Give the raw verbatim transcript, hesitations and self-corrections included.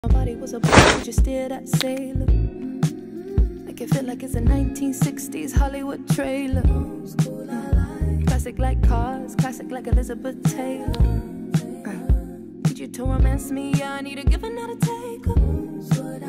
My body was a boat, you just steered at sailor. Make it feel like it's a nineteen sixties Hollywood trailer. Classic like cars, classic like Elizabeth Taylor. Need you to romance me, yeah, I need a give and not a take.